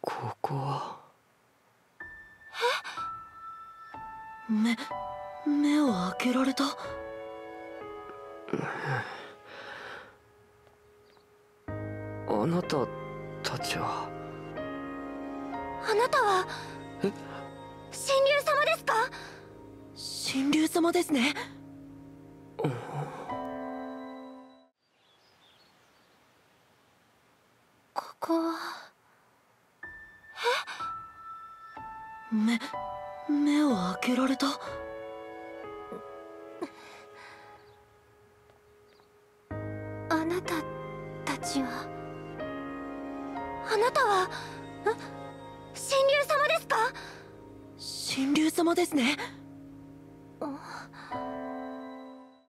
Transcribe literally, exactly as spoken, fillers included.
ここは。 え？目目を開けられた。 あなたたちは。 あなたはえ？ 神竜様ですか？神竜様ですね。ここは。え？目目を開けられた。あなたたちは。あなたは神竜様ですか？神竜様ですね。